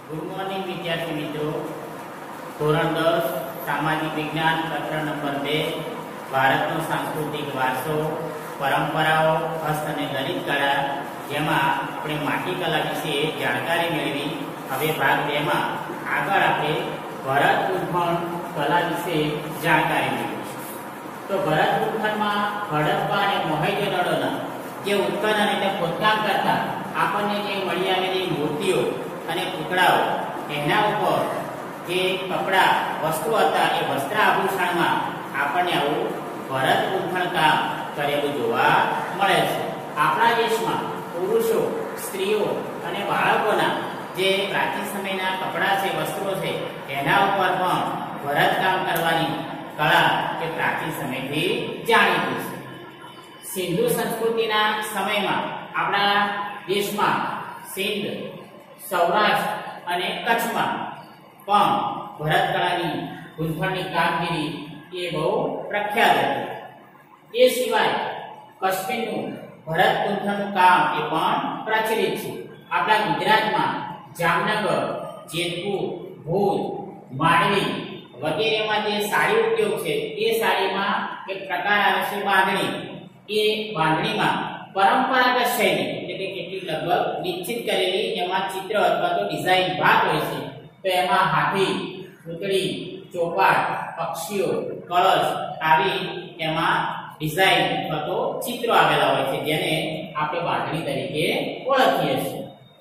Good morning વિદ્યાર્થી મિત્રો. ધોરણ 10 સામાજિક વિજ્ઞાન સત્ર નંબર 2 ભારતનો સાંસ્કૃતિક વારસો, પરંપરાઓ, હસ્ત અને લલિત કળા, જેમાં આપણે માટી કલા વિશે જાણકારી મેળવી. હવે ભાગ 2 માં આગળ આપણે ભરત ગૂંથણ કલા વિશે જાણકારી મેળવીશું. તો ભરત ગૂંથણમાં હડપ્પા અને મોહેંજો-દડોના જે ઉત્ખનન એટલે ખોદકામ કરતા આપણને જે મળી આવેલી મૂર્તિઓ અને પુતળાઓ, એના ઉપર જે કપડા વસ્તુઓ હતા એ વસ્ત્ર આભૂષણમાં આપણને આવું ભરત ગૂંથણ કામ કરેલું જોવા મળે છે. આપણા દેશમાં પુરુષો, સ્ત્રીઓ અને બાળકોના જે પ્રાચીન સમયના કપડા છે, વસ્ત્રો છે, એના ઉપર પણ ભરત કામ કરવાની કળા એ પ્રાચીન સમયથી જાણીતી છે. સિંધુ સંસ્કૃતિના સમયમાં આપણા દેશમાં સિંધ, સૌરાષ્ટ્ર અને કચ્છમાં પણ ભરત કળાની ગૂંથણની કામગીરી એ બહુ પ્રખ્યાત હતી. એ સિવાય કાશ્મીરનું ભરત ગૂંથણનું કામ એ પણ પ્રચલિત છે. આપણા ગુજરાતમાં જામનગર, જેતપુર, ભુજ, માંડવી વગેરેમાં જે સાડી ઉદ્યોગ છે, એ સાડીમાં એક પ્રકાર આવે છે બાંધણી. એ બાંધણીમાં પરંપરાગત શૈલી એટલે કે કેટલીક લગભગ નિશ્ચિત કરેલી એમાં ચિત્ર અથવા તો ડિઝાઇન ભાગ હોય છે. તો એમાં હાથી, પૂતળી, ચોપાટ, પક્ષીઓ, કળશ આવી એમાં ડિઝાઇન અથવા તો ચિત્રો આવેલા હોય છે, જેને આપણે બાંધણી તરીકે ઓળખીએ છીએ.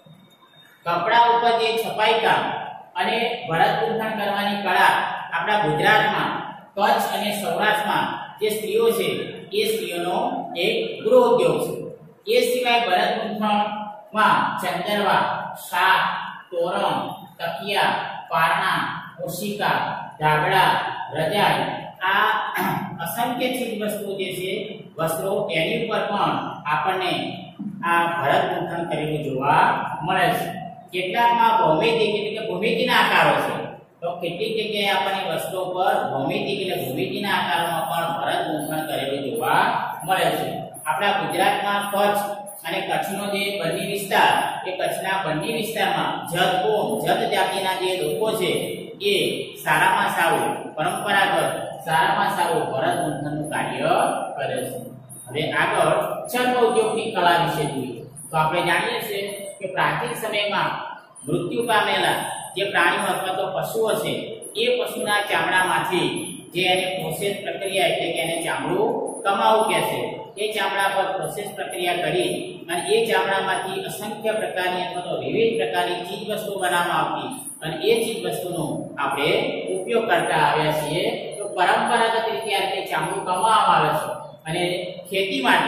કપડા ઉપર જે છપાઈ કામ અને ભરત ગૂંથણ કરવાની કળા આપણા ગુજરાતમાં, કચ્છ અને સૌરાષ્ટ્રમાં જે સ્ત્રીઓ છે એ સ્ત્રીઓનો એક ગૃહ ઉદ્યોગ છે. એ સિવાય ભરત ગૂંથણમાં ચંદરવા, શાક, તોરણ, તકિયા, પારણા, ઓશિકા, ધાબળા, રજાઈ, આ અસંખ્ય ચીજ વસ્તુઓ જે છે, વસ્ત્રો, એની ઉપર પણ આપણને આ ભરત ગૂંથણ કરેલું જોવા મળે છે. કેટલાકમાં ભૌમિતિક એટલે કે ભૂમિતિના આકારો છે, તો કેટલીક જગ્યાએ આપણને વસ્તુઓ પર ભૌમિતિક એટલે ભૂમિતિના આકારોમાં પણ ભરત ગૂંથણ કરેલું જોવા મળે છે. આપણા ગુજરાતમાં કચ્છ અને કચ્છનો જે બન્ની વિસ્તાર, એ કચ્છના બન્ની વિસ્તારમાં જત જાતિના જે લોકો છે એ સારામાં સારું પરંપરાગત, સારામાં સારું ભરત ગૂંથણનું કાર્ય કરે છે. હવે આગળ ચર્મ ઉદ્યોગની કળા વિશે જોઈએ તો આપણે જાણીએ છીએ કે પ્રાચીન સમયમાં મૃત્યુ પામેલા જે પ્રાણીઓ અથવા તો પશુઓ છે, એ પશુના ચામડામાંથી જે એને પ્રોસેસ પ્રક્રિયા એટલે કે એને ચામડું કમાવું કહે છે, એ ચામડા પર પ્રોસેસ પ્રક્રિયા કરી અને એ ચામડામાંથી અસંખ્ય પ્રકારની અથવા તો વિવિધ પ્રકારની ચીજ વસ્તુ બનાવવામાં આવતી અને એ ચીજ વસ્તુનો આપણે ઉપયોગ કરતા આવ્યા છીએ. તો પરંપરાગત રીતે આ રીતે ચામડું કમાવામાં આવે છે. અને ખેતી માટે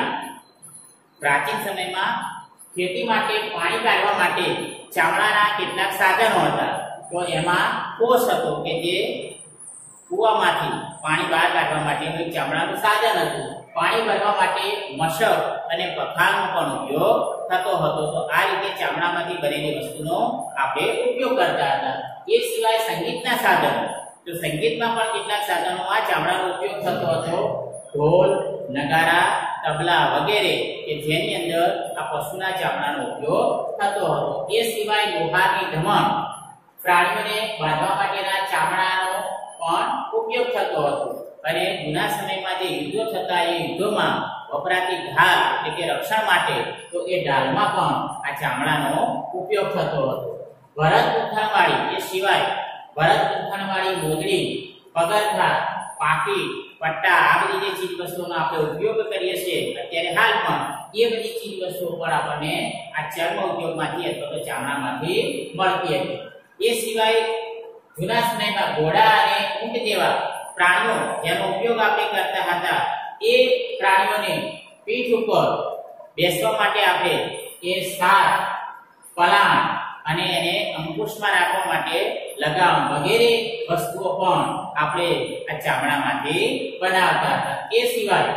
પ્રાચીન સમયમાં ખેતી માટે પાણી કાઢવા માટે ચામડાના કેટલાક સાધનો હતા. તો એમાં કોસ હતો કે જે કૂવામાંથી પાણી બહાર કાઢવા માટેનું ચામડાનું સાધન હતું. પાણી ભરવા માટે મશક અને પખાલનો પણ ઉપયોગ થતો હતો. તો આ રીતે ચામડામાંથી બનેલી વસ્તુનો આપણે ઉપયોગ કરતા હતા. એ સિવાય સંગીતના સાધનો, તો સંગીતમાં પણ કેટલાક સાધનોમાં ચામડાનો ઉપયોગ થતો હતો. ઢોલ, નગારા, તબલા વગેરે કે જેની અંદર આ પશુના ચામડાનો ઉપયોગ થતો હતો. એ સિવાય લોહાની ધમણ, પ્રાણીઓને બાંધવા માટેના ચામડાનો પણ ઉપયોગ થતો હતો. અને જૂના સમયમાં જે યુદ્ધો થતા, એ યુદ્ધોમાં વપરાતી ઢાલ એટલે કે રક્ષણ માટે, તો એ ઢાલમાં પણ આ ચામડાનો ઉપયોગ થતો હતો. ભરત ગૂંથણવાળી એ સિવાય ભરત ગૂંથણવાળી મોજડી, પગરખા, પાકી, પટ્ટા, આ બધી જે ચીજ વસ્તુઓનો આપણે ઉપયોગ કરીએ છીએ અત્યારે હાલ પણ, એ બધી ચીજ વસ્તુઓ પણ આપણને આ ચર્મ ઉદ્યોગમાંથી અથવા તો ચામડામાંથી મળતી હતી. એ સિવાય જૂના સમયમાં ઘોડા અને ઊંટ જેવા પ્રાણીઓ જેનો ઉપયોગ આપણે કરતા હતા, એ પ્રાણીઓને પીઠ ઉપર બેસવા માટે આપણે એ સાર, પલાણ અને એને અંકુશમાં રાખવા માટે લગામ વગેરે વસ્તુઓ પણ આપણે આ ચામડામાંથી બનાવતા હતા. એ સિવાય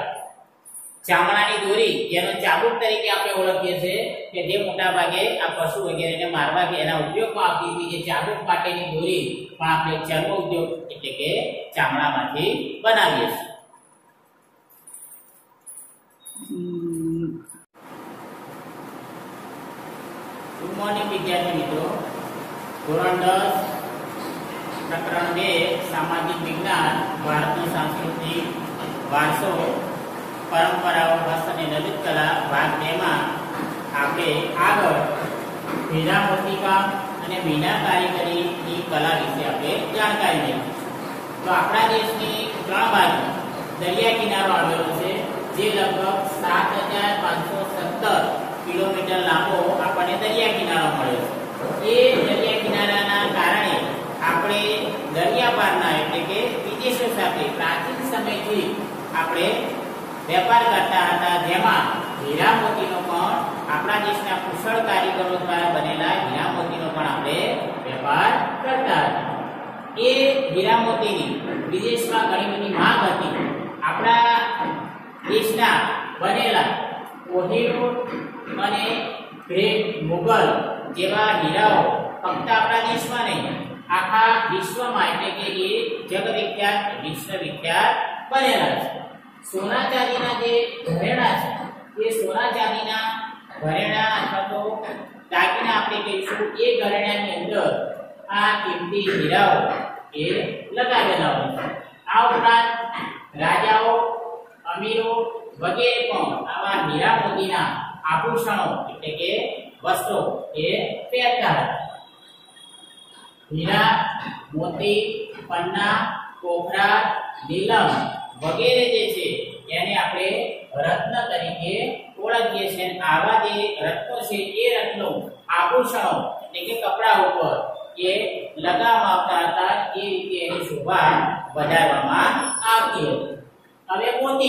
ચામડાની દોરી, જેનો ચાબુક તરીકે આપણે ઓળખીએ છીએ, કે જે મોટા ભાગે આ પશુ વગેરેને મારવા કે એના ઉપયોગમાં આવતી હતી, એ ચાબુક માટેની દોરી પણ આપણે ચર્મ ઉદ્યોગ એટલે કે ચામડામાંથી બનાવીએ છીએ. ગુડ મોર્નિંગ વિદ્યાર્થી મિત્રો. ધોરણ 10 પ્રકરણ 2 સામાજિક વિજ્ઞાન ભારતનો સાંસ્કૃતિક વારસો પરંપરાઓ હસ્ત અને લલિત કલા ભાગ 2 માં આપણે આગળ હીરા મોતીકામ અને મીના કારીગરીની કલા વિશે આપણે જાણકારી લઈએ. તો આપણા દેશની 3 બાજુ દરિયા કિનારો આવેલો છે, જે લગભગ 7517 કિલોમીટર લાંબો આપણને દરિયા કિનારો મળ્યો છે. એ દરિયા કિનારાના કારણે આપણે દરિયા પારના એટલે કે વિદેશો સાથે પ્રાચીન સમયથી આપણે વેપાર કરતા હતા, જેમાં હીરા મોતીનો પણ આપણા દેશના કુશળ કારીગરો દ્વારા બનેલા હીરા મોતીનો પણ આપણે વેપાર કરતા હતા. એ હીરા મોતીની વિદેશમાં ઘણી બધી માંગ હતી. આપણા દેશના બનેલા કોહિનૂર અને ગ્રેટ મુગલ જેવા હીરાઓ ફક્ત આપણા દેશમાં નહીં, આખા વિશ્વમાં એટલે કે એ જગવિખ્યાત વિશ્વવિખ્યાત બનેલા છે. સોના ચાંદીના જે ઘરેણા છે, એ સોના ચાંદીના ઘરેણા અથવા તો દાગીના આપણે કહીશું, એ ઘરેણાની અંદર આ કિંમતી હીરાઓ એ લગાવેલા હોય છે. આ ઉપરાંત રાજાઓ, અમીરો વગેરે પણ આવા હીરા મોતીના આભૂષણો એટલે કે વસ્ત્રો એ પહેરતા હતા. હીરા, મોતી, પન્ના, કોકરા, નીલમ વગેરે જે છે એને આપણે રત્ન તરીકે ઓળખીએ છીએ. આવા જે રત્નો છે એ રત્નો આભૂષણો એટલે કે કપડા ઉપર એ લગાવવામાં આવતા હતા. એ રીતે એની શોભા વધારવામાં આવતી હતી. હવે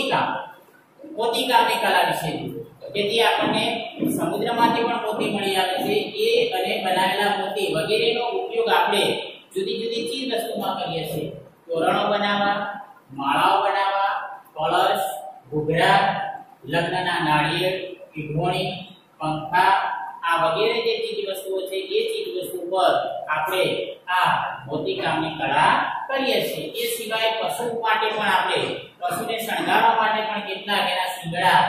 મોતીકામની કલા વિશે, જેથી આપણને સમુદ્રમાંથી પણ મોતી મળી આવે છે. એ અને બનાવેલા મોતી વગેરેનો ઉપયોગ આપણે જુદી જુદી ચીજ વસ્તુમાં કરીએ છીએ. તોરણો બનાવવા, માળાઓ બનાવવા, કળશ, ઘૂઘરા, લગ્નના નાળિયેર, પીઠોણી, પંખા, આ વગેરે જે ચીજ વસ્તુઓ છે એ ચીજ વસ્તુ પર આપણે આ મોતીકામની કળા કરીએ છીએ. એ સિવાય પશુ માટે પણ આપણે પશુને શણગારવા માટે પણ કેટલાક એના શિંગડા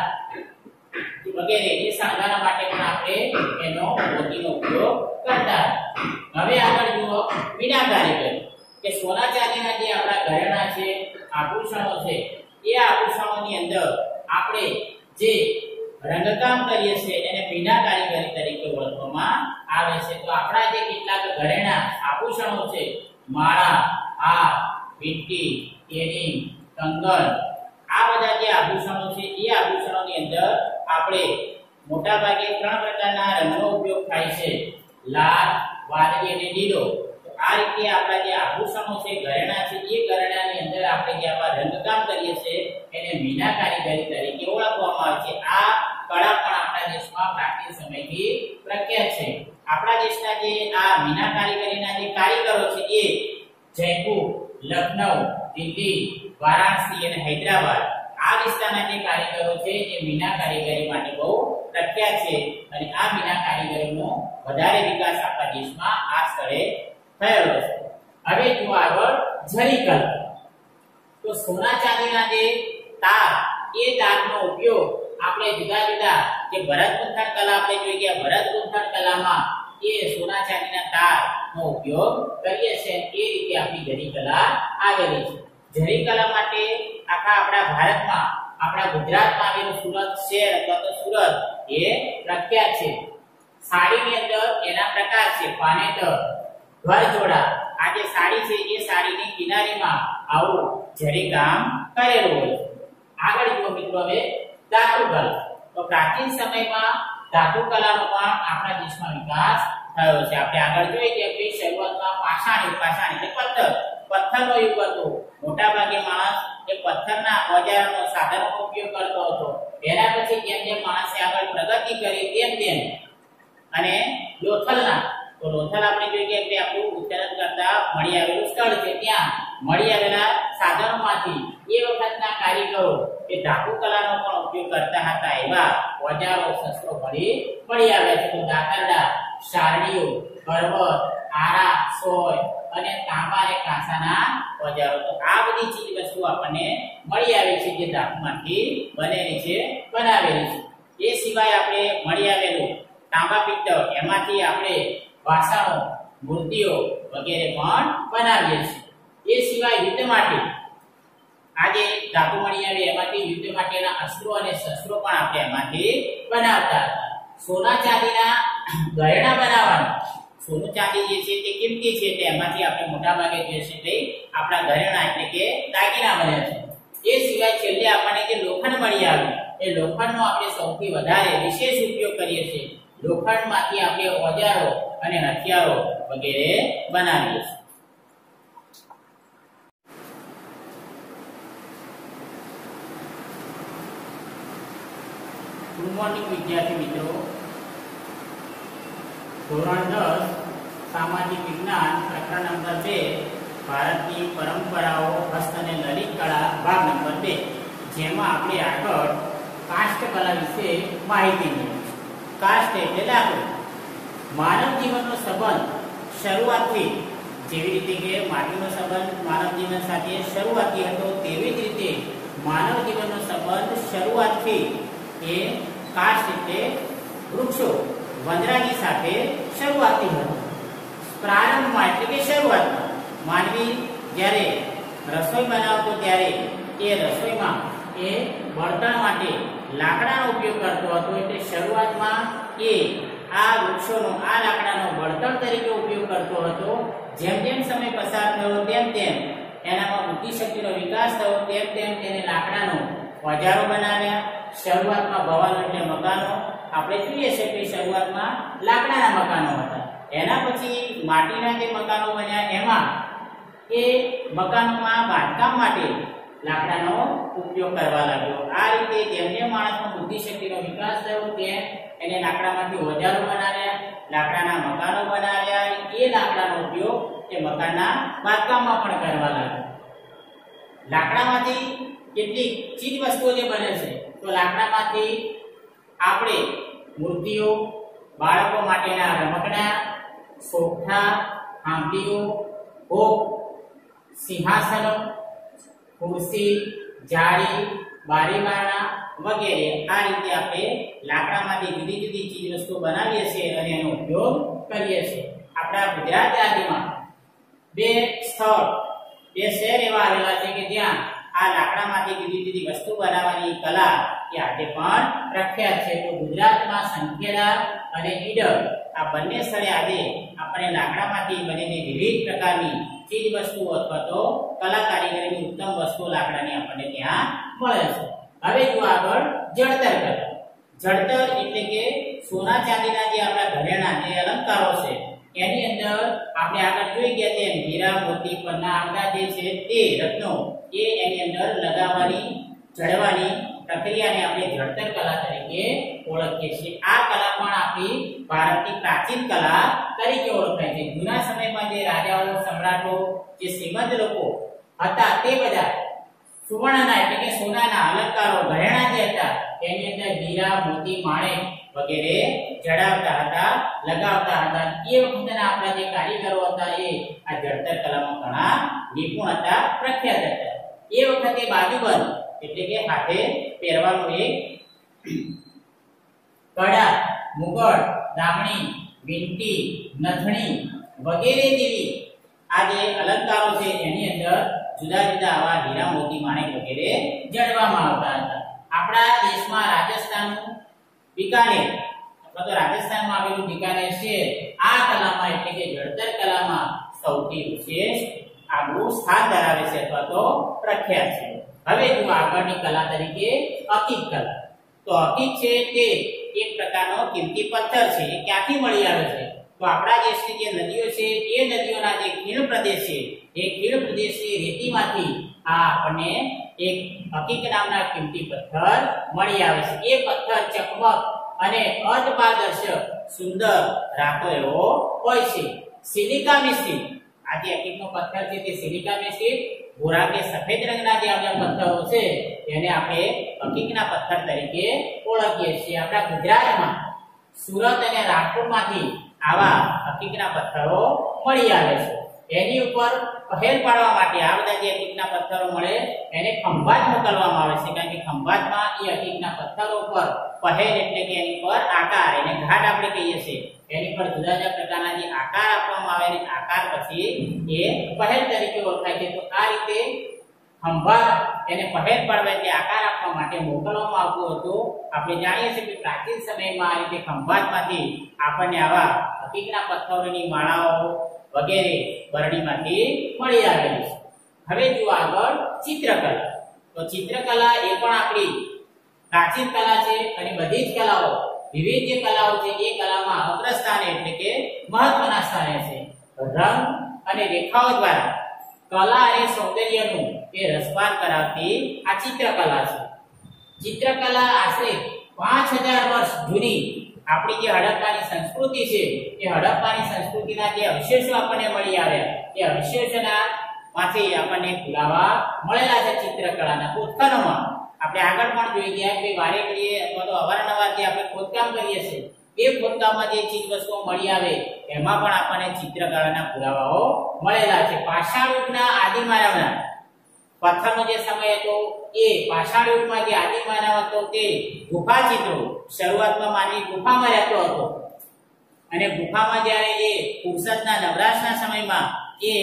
વગેરે એ શણગારવા માટે પણ આપણે એનો મોતીનો ઉપયોગ કરતા. હવે આગળ જુઓ મીના કારીગરી, કે સોના ચાંદીના જે આપણા ઘરેણા છે, આભૂષણો છે, એ આભૂષણોની અંદર આપણે જે રંગકામ કરીએ છીએ એને મીના કારીગરી તરીકે ઓળખવામાં આવે છે. તો આપણા જે કેટલાક ઘરેણા આભૂષણો છે, માળા, હાર, વીંટી, એરિંગ, કંગન, આ બધા જે આભૂષણો છે એ આભૂષણોની અંદર આપણે મોટા ભાગે 3 પ્રકારના રંગનો ઉપયોગ થાય છે: લાલ, વાદળી અને લીલો. તો આ રીતે આપણા જે આભૂષણો છે, ઘરેણા છે, એ ઘરેણાની અંદર આપણે જે આવા રંગકામ કરીએ છીએ એને મીના કારીગરી તરીકે ઓળખવામાં આવે છે. આ કળા પણ આપણા દેશમાં પ્રાચીન સમયથી પ્રખ્યાત છે. આપણા દેશના જે આ મીના કારીગરીના જે કારીગરો છે એ જયપુર, લખનઉ, દિલ્હી, વારાણસી અને હૈદરાબાદ આ વિસ્તારના જે કારીગરો છે એ મીના કારીગરી માટે બહુ પ્રખ્યાત છે. અને આ મીના કારીગરીનો વધારે વિકાસ આપણા દેશમાં આ સ્થળે થયેલો છે. હવે જો આગળ જરીકલા, તો સોના ચાંદીના જે તાર, એ તારનો ઉપયોગ આપણે જુદા જુદા જે ભરત ગૂંથણ કલા આપણે જોઈ ગયા, ભરત ગૂંથણ કલામાં એ સોના ચાંદીના તારનો ઉપયોગ કરીએ છીએ. એ રીતે આપણી જરીકલા આવેલી છે. જરીકલા માટે આખા આપણા ભારતમાં, આપણા ગુજરાતમાં આવેલું સુરત શહેર અથવા તો સુરત એ પ્રખ્યાત છે. સાડીની અંદર એના પ્રકાર છે: પાનેતર, ઘરજોડા. આ જે સાડી છે એ સાડીની કિનારીમાં આવું જરીકામ કરેલું હોય. આગળ જુઓ મિત્રો, હવે ધાતુ કલા. તો પ્રાચીન સમયમાં ધાતુ કલાનો પણ આપણા દેશમાં વિકાસ થયો છે. આપણે આગળ જોઈએ કે શરૂઆતમાં પાષાણ એટલે પથ્થરનો યુગ હતો. મોટા ભાગે માણસ એ પથ્થરના ઓજારોનો, સાધનોનો ઉપયોગ કરતો હતો. એના પછી જેમ જેમ માણસે આગળ પ્રગતિ કરી તેમ અને લોથલના, તો લોથલ આપણે જોઈએ કે આપણું ઉત્તરાયણ કરતા મળી આવેલું સ્થળ છે. ત્યાં મળી આવેલા સાધનોમાંથી એ વખતના કારીગરો એ ધાતુ કલાનો પણ ઉપયોગ કરતા હતા. એવા ઓજારો, શસ્ત્રો મળી આવ્યા છે. તો દાતરડા, સારણીઓ, પર્વત, આરા, સોય અને તાંબા અને કાંસાના ઓજારો. તો આ બધી ચીજ વસ્તુ આપણને મળી આવી છે જે ધાતુમાંથી બનેલી છે, બનાવેલી છે. એ સિવાય આપણે મળી આવેલું તાંબા પિત્તળ, એમાંથી આપણે વાસણો મૂર્તિઓ વગેરે પણ બનાવીએ છીએ। એ સિવાય યુદ્ધ માટે આજે ધાતુ મળી આવે એમાંથી યુદ્ધ માટેના અસ્ત્રો અને શસ્ત્રો પણ આપણે એમાંથી બનાવતા હતા। સોના ચાંદીના ગહેણા બનાવવાનું, સોનું ચાંદી જે છે તે કિંમતી છે, તેમાંથી આપણે મોટા ભાગે જે છે તે આપણા ગહેણા એટલે કે દાગીના બને છે। એ સિવાય છેલ્લે આપણને જે લોખંડ મળી આવ્યું, એ લોખંડનો આપણે સૌથી વધારે વિશેષ ઉપયોગ કરીએ છીએ। લોખંડમાંથી આપણે ઓજારો અને હથિયારો વગેરે બનાવીએ છીએ। ગુડ મોર્નિંગ વિદ્યાર્થી મિત્રો, ધોરણ 10 સામાજિક વિજ્ઞાન પ્રકરણ નંબર 2 ભારતની પરંપરાઓ હસ્ત અને લલિત કળા ભાગ નંબર 2, જેમાં આપણે આગળ કાષ્ઠ કલા વિશે માહિતી મેળવી। કાષ્ઠ એટલે લાકડું। માનવ જીવનનો સંબંધ શરૂઆતથી, જેવી રીતે કે માટીનો સંબંધ માનવ જીવન સાથે શરૂઆતથી હતો, તેવી જ રીતે માનવ જીવનનો સંબંધ શરૂઆતથી એ કાષ્ઠ એટલે વૃક્ષો વનરાજી સાથે શરૂઆતથી હતો। પ્રારંભમાં એટલે કે શરૂઆતમાં માનવી જ્યારે રસોઈ બનાવતો ત્યારે એ રસોઈમાં એ બળતણ માટે લાકડાનો ઉપયોગ કરતો હતો। એટલે શરૂઆતમાં એ આ વૃક્ષોનો, આ લાકડાનો બળતણ તરીકે ઉપયોગ કરતો હતો। જેમ જેમ સમય પસાર થયો તેમ તેમ એનામાં બુદ્ધિ શક્તિનો વિકાસ થયો, તેમ તેમ તેને લાકડાનો ઓજારો બનાવ્યા। શરૂઆતમાં ભવન એટલે મકાનો, આપણે જોઈએ છે કે શરૂઆતમાં લાકડાના મકાનો હતા। એના પછી માટીના જે મકાનો બન્યા, એમાં એ મકાનોમાં બાંધકામ માટે લાકડાનો ઉપયોગ કરવા લાગ્યો। આ રીતે જેમ જેમ માણસનો બુદ્ધિ શક્તિનો વિકાસ થયો તેમ એને લાકડામાંથી ઓજારો બનાવ્યા, લાકડાના મકાનો બનાવ્યા। એ લાકડાનો ઉપયોગ એ મકાનના બાંધકામમાં પણ કરવા લાગ્યો। લાકડામાંથી કેટલીક ચીજ વસ્તુઓ જે બને છે, તો લાકડામાંથી આપણે મૂર્તિઓ, બાળકો માટેના રમકડા, સોફા, આંબલીઓ, ભોગ, સિંહાસનો, ખુરશી, જાળી, બારીબારણા વગેરે આ રીતે આપણે લાકડામાંથી જુદી જુદી ચીજ વસ્તુઓ બનાવીએ છીએ અને એનો ઉપયોગ કરીએ છીએ। આપણા ગુજરાત રાજ્યમાં બે શહેર એવા આવેલા છે કે જ્યાં આ લાકડામાંથી જુદી જુદી વસ્તુ બનાવવાની કલા એ આજે પણ પ્રખ્યાત છે। તો ગુજરાતમાં સંખેડા અને ઈડર આ બંને સ્થળે આજે આપણે લાકડામાંથી બનેલી વિવિધ પ્રકારની ચીજ વસ્તુઓ અથવા તો કલા કારીગરીની ઉત્તમ વસ્તુઓ લાકડાની આપણને ત્યાં મળે છે। હવે જો આગળ જડતર કલા। જડતર એટલે કે સોના ચાંદીના જે આપણા ઘરેણા, જે અલંકારો છે, એની અંદર આપણે આગળ જોઈ ગયા તેમ હીરા મોતી પન્ના આપણા જે છે તે રત્નો એ એની અંદર લગાવવાની, જડવાની પ્રક્રિયાને આપણે જડતર કલા તરીકે ઓળખીએ છીએ। આ કલા પણ આપણી ભારતની પ્રાચીન કલા તરીકે ઓળખાય છે। જૂના સમયમાં જે રાજાઓ, સમ્રાટો, જે શ્રીમંત લોકો હતા, તે બધા સુવર્ણના એટલે કે સોનાના અલંકારો, ઘરેણા જે હતા એની અંદર હીરા, મોતી, માણેક વગેરે જડાવતા હતા, લગાવતા હતા। એ વખતના આપણા જે કારીગરો હતા એ આ જડતર કલામાં ઘણા નિપુણ હતા, પ્રખ્યાત હતા। એ વખતે બાજુબંધ એટલે કે હાથે પહેરવાનું એક કડા, મુગટ, દામણી, વીંટી, નથણી વગેરે જેવી આ જે અલંકારો છે એની અંદર જુદા જુદા આવા હીરા, મોતી, માણેક વગેરે જડવામાં આવતા હતા। આપણા દેશમાં રાજસ્થાનનું બિકાનેર અથવા તો રાજસ્થાનમાં આવેલું બિકાનેર છે આ કલામાં એટલે કે જડતર કલામાં સૌથી વિશેષ આગવું સ્થાન ધરાવે છે અથવા તો પ્રખ્યાત છે। હવે જો આગળની કલા તરીકે અકીક કલા। તો અકીક છે તે એક પ્રકારનો કિંમતી પથ્થર છે। એ ક્યાંથી મળી આવે છે? તો આપણા દેશની જે નદીઓ છે એ નદીઓના જે ખીણ પ્રદેશ છે, એ ખીણ પ્રદેશની રેતીમાંથી આ આપણને એક અકીક નામના કિંમતી પથ્થર મળી આવે છે। એ પથ્થર ચકમક અને અર્ધપારદર્શક સુંદર રાતો એવો હોય છે। સિલિકા મિશ્રિત આ જે અકીકનો પથ્થર છે તે સિલિકા મિશ્રિત ભૂરા કે સફેદ રંગના જે આપણા પથ્થરો છે એને આપણે અકીકના પથ્થર તરીકે ઓળખીએ છીએ। આપણા ગુજરાતમાં સુરત અને રાજકોટમાંથી આવા અકીકના પથ્થરો મળી આવે છે। એની ઉપર પહેલ પાડવા માટે આ બધા જે અટીકના પથ્થરો મળે એને ખંભાત મોકલવામાં આવે છે, કારણ કે ખંભાતમાં એ અટીકના પથ્થરો પર પહેલ એટલે કે એની પર આકાર, એને ઘાટ આપણે કહીએ છીએ, એની પર જુદા જુદા પ્રકારના જે આકાર આપવામાં આવે ને આકાર પછી એ પહેલ તરીકે ઓળખાય છે. તો આ રીતે ખંભાત એને પહેલ પાડવા એટલે આકાર આપવા માટે મોકલવામાં આવતું હતું. આપણે જાણીએ છીએ કે પ્રાચીન સમયમાં આ રીતે ખંભાતમાંથી આપણને આવા અટીકના પથ્થરોની માળાઓ વગેરે બરણીમાંથી મળી આવેલી છે. હવે જો આગળ ચિત્રકલા. તો ચિત્રકલા એ પણ આપણી પ્રાચીન કલા છે અને બધી જ કલાઓ, વિવિધ જે કલાઓ છે એ કલામાં અગ્રસ્થાને એટલે કે મહત્વના સ્થાને છે. રંગ અને રેખાઓ દ્વારા કલા અને સૌંદર્યનું એ રસપાન કરાવતી આ ચિત્રકલા છે. ચિત્રકલા આશરે 5000 વર્ષ જૂની આપણી જે હડપ્પાની સંસ્કૃતિ છે એ હડપ્પાની સંસ્કૃતિના જે અવશેષો આપણને મળી આવ્યા એ અવશેષોના માંથી આપણને પુરાવા મળેલા છે ચિત્રકલાના ઉત્ખનોમાં. આપણે આગળ પણ જોઈ ગયા કે વારે ઘડીએ અથવા તો અવારનવાર જે આપણે ખોદકામ કરીએ છીએ એ ખોદકામમાં જે ચીજ વસ્તુઓ મળી આવે એમાં પણ આપણને ચિત્રકલાના પુરાવાઓ મળેલા છે. પાષાણ યુગના આદિમાનવના પથ્થરનો જે સમય હતો એ પાષાણ યુગમાં જે આદિમાનવ હતો તે ગુફા ચિત્રો, શરૂઆતમાં માનવી ગુફામાં રહેતો હતો અને ગુફામાં જ્યારે એ ફુરસદના નવરાશના સમયમાં એ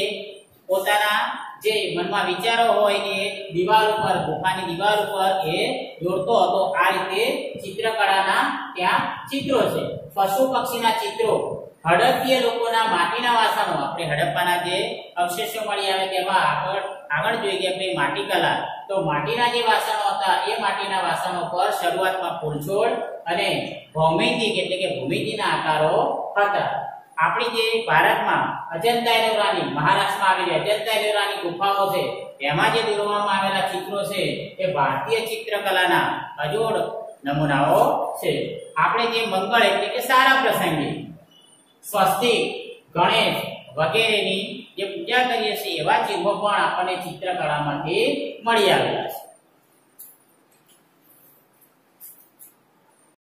પોતાના જે મનમાં વિચારો હોય એ દિવાલ ઉપર, ગુફાની દિવાલ ઉપર એ દોરતો હતો. આ રીતે ચિત્રકળાના ત્યાં ચિત્રો છે. પશુ પક્ષીના ચિત્રો, હડપ્પીય લોકોના માટીના વાસણો, આપણે હડપ્પાના જે અવશેષો મળી આવે તેમાં આગળ જોઈ ગયા આપણે માટી કલા. તો માટીના જે વાસણો હતા એ માટીના વાસણો પર શરૂઆતમાં ફૂલછોડ અને ભૌમિતિક એટલે કે ભૂમિતિના આકારો હતા. આપણી જે ભારતમાં અજંતા એલોરાની, મહારાષ્ટ્રમાં આવેલી અજંતા એલોરાની ગુફાઓ છે એમાં જે દોરવામાં આવેલા ચિત્રો છે એ ભારતીય ચિત્રકલાના અજોડ નમૂનાઓ છે. આપણે જે મંગળ એટલે કે સારા પ્રસંગે સ્વસ્તિક, ગણેશ વગેરેની જે પૂજા કરીએ છીએ એવા ચિહ્નો પણ આપણને ચિત્રકળામાંથી મળી આવેલા છે.